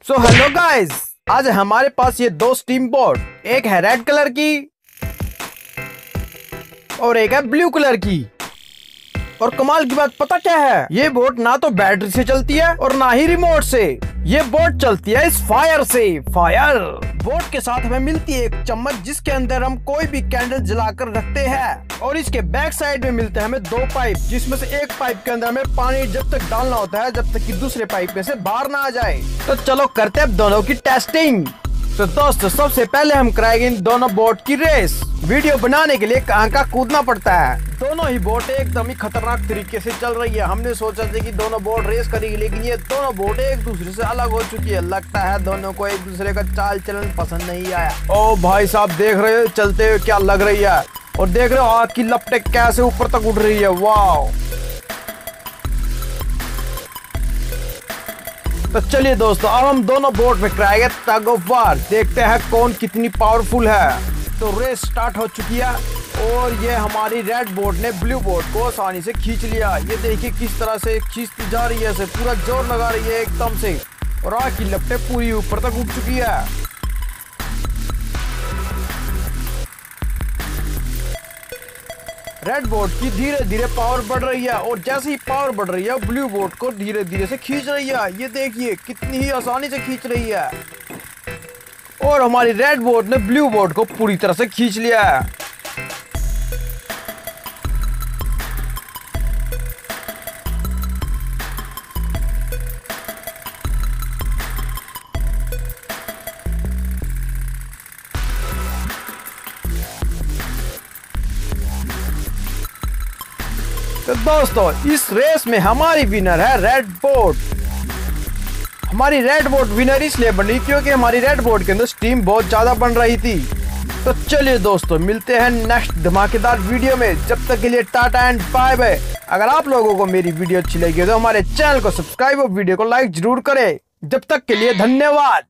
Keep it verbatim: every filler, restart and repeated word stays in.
So hello guys, आज हमारे पास ये दो स्टीम बोट, एक है रेड कलर की और एक है ब्लू कलर की। और कमाल की बात पता क्या है, ये बोट ना तो बैटरी से चलती है और ना ही रिमोट से, ये बोट चलती है इस फायर से। फायर बोट के साथ हमें मिलती है एक चम्मच, जिसके अंदर हम कोई भी कैंडल जलाकर रखते हैं। और इसके बैक साइड में मिलते हैं हमें दो पाइप, जिसमें से एक पाइप के अंदर हमें पानी जब तक डालना होता है जब तक कि दूसरे पाइप में से बाहर ना आ जाए। तो चलो करते हैं दोनों की टेस्टिंग। तो दोस्तों सबसे पहले हम कराएंगे इन दोनों बोट की रेस। वीडियो बनाने के लिए कहाँ का कूदना पड़ता है। दोनों ही बोट एकदम ही खतरनाक तरीके से चल रही है। हमने सोचा था कि दोनों बोट रेस करेगी, लेकिन ये दोनों बोट एक दूसरे से अलग हो चुकी है। लगता है दोनों को एक दूसरे का चाल चलन पसंद नहीं आया। ओ भाई साहब देख रहे हो चलते हुए क्या लग रही है, और देख रहे हो आग की लपटें कैसे ऊपर तक उठ रही है। वाह। तो चलिए दोस्तों, अब हम दोनों बोट में कराएंगे टग ऑफ वार। देखते हैं कौन कितनी पावरफुल है। तो रेस स्टार्ट हो चुकी है और ये हमारी रेड बोट ने ब्लू बोट को आसानी से खींच लिया। ये देखिए किस तरह से खींचती जा रही है, से पूरा जोर लगा रही है एकदम से, और आग की लपटें पूरी ऊपर तक उठ चुकी है। रेड बोट की धीरे धीरे पावर बढ़ रही है, और जैसे ही पावर बढ़ रही है ब्लू बोट को धीरे धीरे से खींच रही है। ये देखिए कितनी ही आसानी से खींच रही है, और हमारी रेड बोट ने ब्लू बोट को पूरी तरह से खींच लिया है। तो दोस्तों इस रेस में हमारी विनर है रेड बोट। हमारी रेड बोट विनर इसलिए बनी क्योंकि हमारी रेड बोट के अंदर स्टीम बहुत ज्यादा बन रही थी। तो चलिए दोस्तों मिलते हैं नेक्स्ट धमाकेदार वीडियो में। जब तक के लिए टाटा एंड बाय बाय। अगर आप लोगों को मेरी वीडियो अच्छी लगी तो हमारे चैनल को सब्सक्राइब और वीडियो को लाइक जरूर करें। जब तक के लिए धन्यवाद।